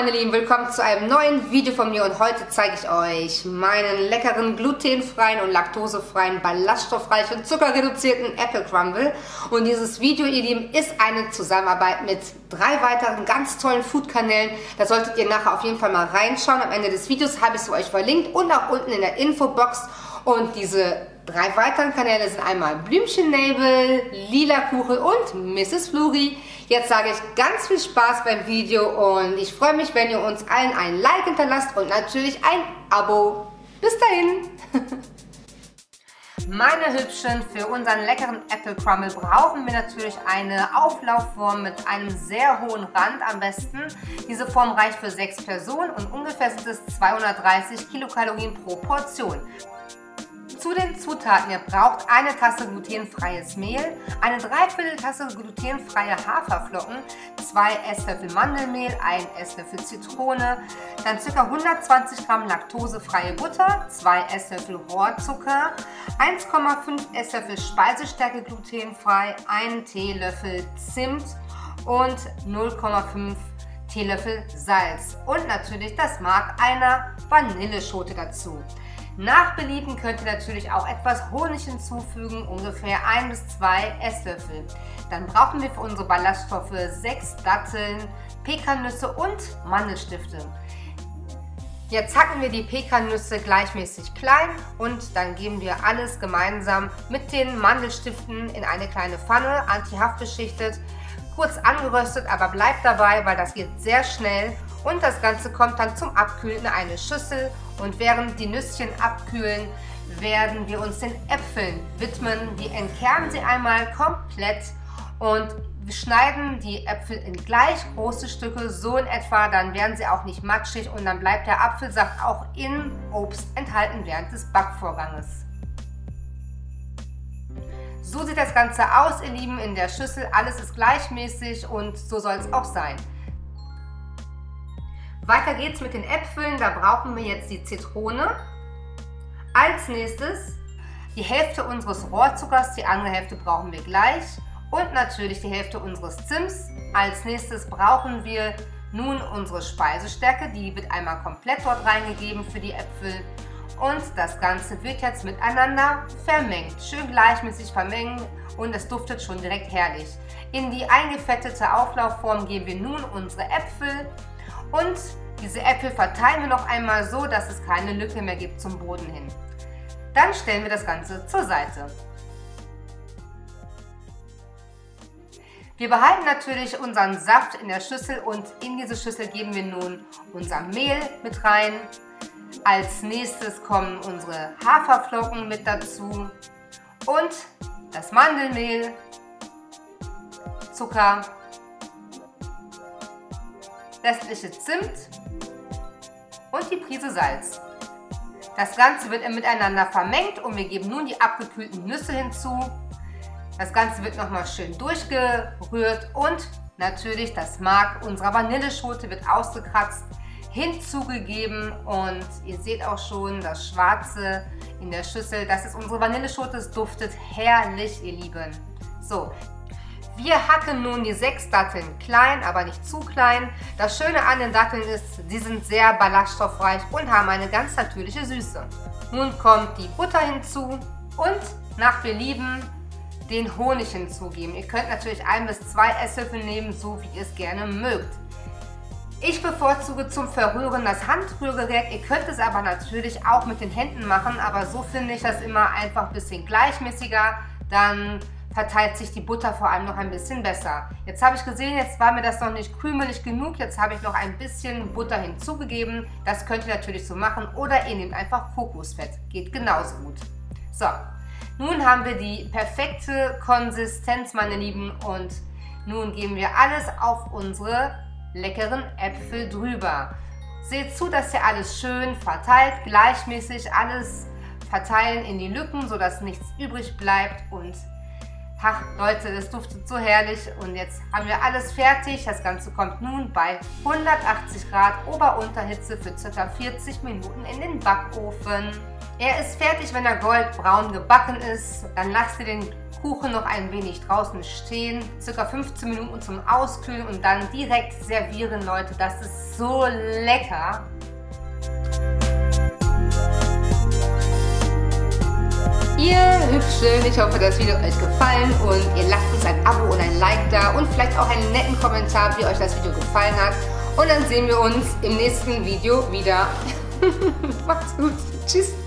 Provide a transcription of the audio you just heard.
meine Lieben, willkommen zu einem neuen Video von mir und heute zeige ich euch meinen leckeren glutenfreien und laktosefreien, ballaststoffreichen und zuckerreduzierten Apple Crumble. Und dieses Video, ihr Lieben, ist eine Zusammenarbeit mit 3 weiteren ganz tollen Food-Kanälen. Da solltet ihr nachher auf jeden Fall mal reinschauen. Am Ende des Videos habe ich es euch verlinkt und auch unten in der Infobox. Und diese 3 weiteren Kanäle sind einmal Blümchennabel, Lila Kuchen und Mrs. Fluri. Jetzt sage ich ganz viel Spaß beim Video und ich freue mich, wenn ihr uns allen ein Like hinterlasst und natürlich ein Abo. Bis dahin! Meine Hübschen, für unseren leckeren Apple Crumble brauchen wir natürlich eine Auflaufform mit einem sehr hohen Rand am besten. Diese Form reicht für 6 Personen und ungefähr sind es 230 Kilokalorien pro Portion. Zu den Zutaten: Ihr braucht eine Tasse glutenfreies Mehl, eine Dreiviertel Tasse glutenfreie Haferflocken, 2 Esslöffel Mandelmehl, 1 Esslöffel Zitrone, dann ca. 120 Gramm laktosefreie Butter, 2 Esslöffel Rohrzucker, 1,5 Esslöffel Speisestärke glutenfrei, 1 Teelöffel Zimt und 0,5 Teelöffel Salz und natürlich das Mark einer Vanilleschote dazu. Nach Belieben könnt ihr natürlich auch etwas Honig hinzufügen, ungefähr 1 bis 2 Esslöffel. Dann brauchen wir für unsere Ballaststoffe 6 Datteln, Pekannüsse und Mandelstifte. Jetzt hacken wir die Pekannüsse gleichmäßig klein und dann geben wir alles gemeinsam mit den Mandelstiften in eine kleine Pfanne, antihaft beschichtet, kurz angeröstet, aber bleibt dabei, weil das geht sehr schnell. Und das Ganze kommt dann zum Abkühlen in eine Schüssel und während die Nüsschen abkühlen, werden wir uns den Äpfeln widmen. Wir entkernen sie einmal komplett und wir schneiden die Äpfel in gleich große Stücke, so in etwa, dann werden sie auch nicht matschig und dann bleibt der Apfelsaft auch im Obst enthalten während des Backvorganges. So sieht das Ganze aus, ihr Lieben, in der Schüssel. Alles ist gleichmäßig und so soll es auch sein. Weiter geht's mit den Äpfeln, da brauchen wir jetzt die Zitrone. Als nächstes die Hälfte unseres Rohrzuckers, die andere Hälfte brauchen wir gleich. Und natürlich die Hälfte unseres Zimts. Als nächstes brauchen wir nun unsere Speisestärke, die wird einmal komplett dort reingegeben für die Äpfel. Und das Ganze wird jetzt miteinander vermengt. Schön gleichmäßig vermengen und es duftet schon direkt herrlich. In die eingefettete Auflaufform geben wir nun unsere Äpfel. Und diese Äpfel verteilen wir noch einmal so, dass es keine Lücke mehr gibt zum Boden hin. Dann stellen wir das Ganze zur Seite. Wir behalten natürlich unseren Saft in der Schüssel und in diese Schüssel geben wir nun unser Mehl mit rein. Als nächstes kommen unsere Haferflocken mit dazu und das Mandelmehl, Zucker, restliche Zimt und die Prise Salz. Das Ganze wird miteinander vermengt und wir geben nun die abgekühlten Nüsse hinzu. Das Ganze wird nochmal schön durchgerührt und natürlich das Mark unserer Vanilleschote wird ausgekratzt, hinzugegeben und ihr seht auch schon das Schwarze in der Schüssel. Das ist unsere Vanilleschote, es duftet herrlich, ihr Lieben. So. Wir hacken nun die 6 Datteln klein, aber nicht zu klein. Das Schöne an den Datteln ist, sie sind sehr ballaststoffreich und haben eine ganz natürliche Süße. Nun kommt die Butter hinzu und nach Belieben den Honig hinzugeben. Ihr könnt natürlich 1 bis 2 Esslöffel nehmen, so wie ihr es gerne mögt. Ich bevorzuge zum Verrühren das Handrührgerät. Ihr könnt es aber natürlich auch mit den Händen machen, aber so finde ich das immer einfach ein bisschen gleichmäßiger. Dann verteilt sich die Butter vor allem noch ein bisschen besser. Jetzt habe ich gesehen, jetzt war mir das noch nicht krümelig genug. Jetzt habe ich noch ein bisschen Butter hinzugegeben. Das könnt ihr natürlich so machen oder ihr nehmt einfach Kokosfett. Geht genauso gut. So, nun haben wir die perfekte Konsistenz, meine Lieben. Und nun geben wir alles auf unsere leckeren Äpfel drüber. Seht zu, dass ihr alles schön verteilt, gleichmäßig alles verteilen in die Lücken, sodass nichts übrig bleibt und Ach Leute, es duftet so herrlich und jetzt haben wir alles fertig. Das Ganze kommt nun bei 180 Grad Ober-Unterhitze für ca. 40 Minuten in den Backofen. Er ist fertig, wenn er goldbraun gebacken ist. Dann lasst ihr den Kuchen noch ein wenig draußen stehen, ca. 15 Minuten zum Auskühlen und dann direkt servieren, Leute. Das ist so lecker. Ihr Hübschen, ich hoffe, das Video hat euch gefallen und ihr lasst uns ein Abo und ein Like da und vielleicht auch einen netten Kommentar, wie euch das Video gefallen hat. Und dann sehen wir uns im nächsten Video wieder. Macht's gut. Tschüss.